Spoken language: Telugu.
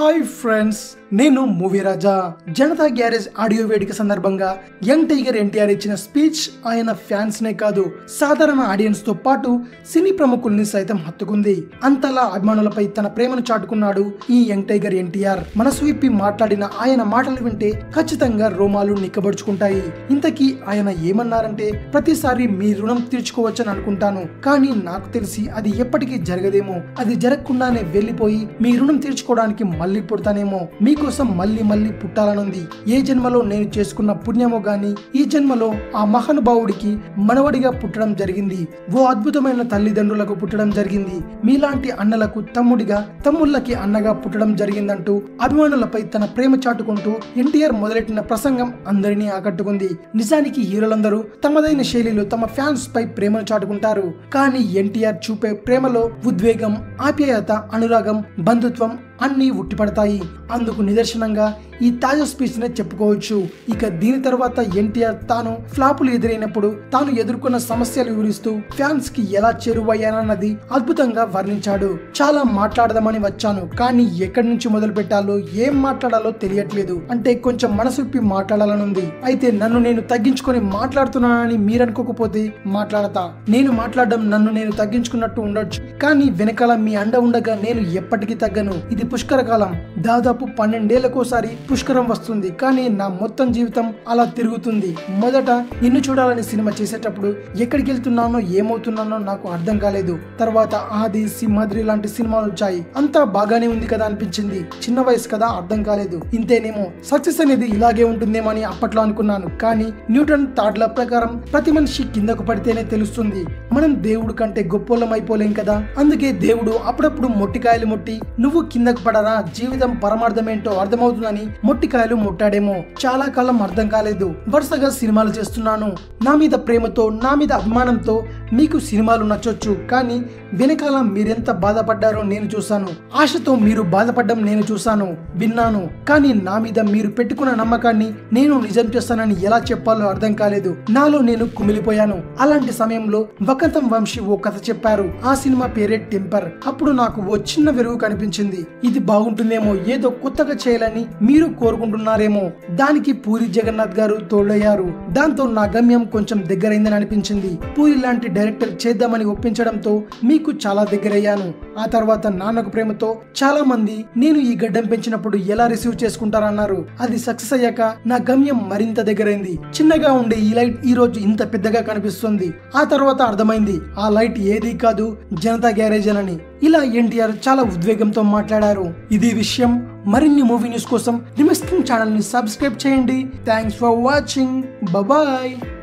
హాయ్ ఫ్రెండ్స్, నేను movie Raja. Janatha garage audio వేదిక సందర్భంగా యంగ్ టైగర్ ఎన్టీఆర్ ఇచ్చిన స్పీచ్ ఆయన ఫ్యాన్స్ నే కాదు, సాధారణ ఆడియన్స్ తో పాటు సినీ ప్రముఖుల్ని సైతం హత్తుకుంది. అంతలా అభిమానులపై తన ప్రేమను చాటుకున్నాడు ఈ యంగ్ టైగర్ ఎన్టీఆర్. మనసు విప్పి మాట్లాడిన ఆయన మాటలు వింటే ఖచ్చితంగా రోమాలు నిక్కబడుచుకుంటాయి. ఇంతకీ ఆయన ఏమన్నారంటే, ప్రతిసారి మీ రుణం తీర్చుకోవచ్చని అనుకుంటాను, కానీ నాకు తెలిసి అది ఎప్పటికీ జరగదేమో. అది జరగకుండానే వెళ్లిపోయి మీ రుణం తీర్చుకోవడానికి మళ్ళీ పుడతానేమో. మీకోసం మళ్ళీ మళ్ళీ పుట్టాలనుంది. ఏ జన్మలో నేను చేసుకున్న పుణ్యమో గాని ఈ జన్మలో ఆ మహానుభావుడికి మనవడిగా పుట్టడం జరిగింది. ఓ అద్భుతమైన తల్లిదండ్రులకు పుట్టడం జరిగింది. మీలాంటి అన్నలకు తమ్ముడిగా, తమ్ముళ్ళకి అన్నగా పుట్టడం జరిగిందంటూ అభిమానులపై తన ప్రేమ చాటుకుంటూ ఎన్టీఆర్ మొదలెట్టిన ప్రసంగం అందరినీ ఆకట్టుకుంది. నిజానికి హీరోలందరూ తమదైన శైలిలో తమ ఫ్యాన్స్ పై ప్రేమను చాటుకుంటారు. కానీ ఎన్టీఆర్ చూపే ప్రేమలో ఉద్వేగం, ఆప్యాయత, అనురాగం, బంధుత్వం అన్నీ ఉట్టిపడతాయి. అందుకు నిదర్శనంగా ఈ తాజా స్పీచ్ నే చెప్పుకోవచ్చు. ఇక దీని తర్వాత ఎన్టీఆర్ తాను ఫ్లాపులు ఎదురైనప్పుడు తాను ఎదుర్కొన్న సమస్యలు వివరిస్తూ ఫ్యాన్స్ కి ఎలా చేరువయ్యానన్నది అద్భుతంగా వర్ణించాడు. చాలా మాట్లాడదామని వచ్చాను, కానీ ఎక్కడి నుంచి మొదలు పెట్టాలో, ఏం మాట్లాడాలో తెలియట్లేదు. అంటే కొంచెం మనసు విప్పి మాట్లాడాలనుంది. అయితే నన్ను నేను తగ్గించుకొని మాట్లాడుతున్నానని మీరనుకోకపోతే మాట్లాడతా. నేను మాట్లాడడం నన్ను నేను తగ్గించుకున్నట్టు ఉండొచ్చు, కానీ వెనకాల మీ అండ ఉండగా నేను ఎప్పటికీ తగ్గను. ఇది పుష్కర కాలం. దాదాపు 12 ఏళ్లకోసారి పుష్కరం వస్తుంది, కానీ నా మొత్తం జీవితం అలా తిరుగుతుంది. మొదట నిన్ను చూడాలని సినిమా చేసేటప్పుడు ఎక్కడికి వెళ్తున్నానో, ఏమవుతున్నానో నాకు అర్థం కాలేదు. తర్వాత ఆది, సింహాద్రి లాంటి సినిమాలు వచ్చాయి. అంతా బాగానే ఉంది కదా అనిపించింది. చిన్న వయసు కదా, అర్థం కాలేదు. ఇంతేనేమో, సక్సెస్ అనేది ఇలాగే ఉంటుందేమో అని అప్పట్లో అనుకున్నాను. కానీ న్యూటన్ థర్డ్ లా ప్రకారం ప్రతి మనిషి కిందకు పడితేనే తెలుస్తుంది. మనం దేవుడు కంటే గొప్పోళ్ళం అయిపోలేం కదా. అందుకే దేవుడు అప్పుడప్పుడు మొట్టికాయలు ముట్టి, నువ్వు కిందకు పడరా, జీవితం పరమార్థం ఏంటో అర్థమవుతుందని మొట్టికాయలు ముట్టాడేమో. చాలా కాలం అర్థం కాలేదు. వరుసగా సినిమాలు చేస్తున్నాను. నా మీద ప్రేమతో, నా మీద అభిమానంతో మీకు సినిమాలు నచ్చొచ్చు, కానీ వెనకాల మీరెంత బాధపడ్డారో నేను చూశాను. ఆశతో మీరు బాధపడ్డం నేను చూశాను, విన్నాను. కానీ నా మీద మీరు పెట్టుకున్న నమ్మకాన్ని నేను నిజం చేస్తానని ఎలా చెప్పాలో అర్థం కాలేదు. నాలో నేను కుమిలిపోయాను. అలాంటి సమయంలో వకంతం వంశీ ఓ కథ చెప్పారు. ఆ సినిమా పేరే టెంపర్. అప్పుడు నాకు ఓ చిన్న వెలుగు కనిపించింది. ఇది బాగుంటుందేమో, ఏదో కొత్తగా చేయాలని మీరు కోరుకుంటున్నారేమో. దానికి పూరి జగన్నాథ్ గారు తోడయ్యారు. దాంతో నా గమ్యం కొంచెం దగ్గరైందని అనిపించింది. పూరి లాంటి డైరెక్టర్ చేద్దామని ఒప్పించడంతో మీకు చాలా దగ్గరయ్యాను. ఆ తర్వాత నాన్నకు ప్రేమతో చాలా మంది నేను ఈ గడ్డం పెంచినప్పుడు ఎలా రిసీవ్ చేసుకుంటారన్నారు. అది సక్సెస్ అయ్యాక నా గమ్యం మరింత దగ్గరైంది. చిన్నగా ఉండే ఈ లైట్ ఈ రోజు ఇంత పెద్దగా కనిపిస్తుంది. ఆ తర్వాత అర్థమైంది, ఆ లైట్ ఏది కాదు, జనతా గ్యారేజ్ అని. ఇలా ఎన్టీఆర్ చాలా ఉద్వేగంతో మాట్లాడారు. ఇది విషయం. మరిన్ని మూవీ న్యూస్ కోసం రిమిస్కింగ్ ఛానల్ ని సబ్స్క్రైబ్ చేయండి. Thanks for watching. బాయ్.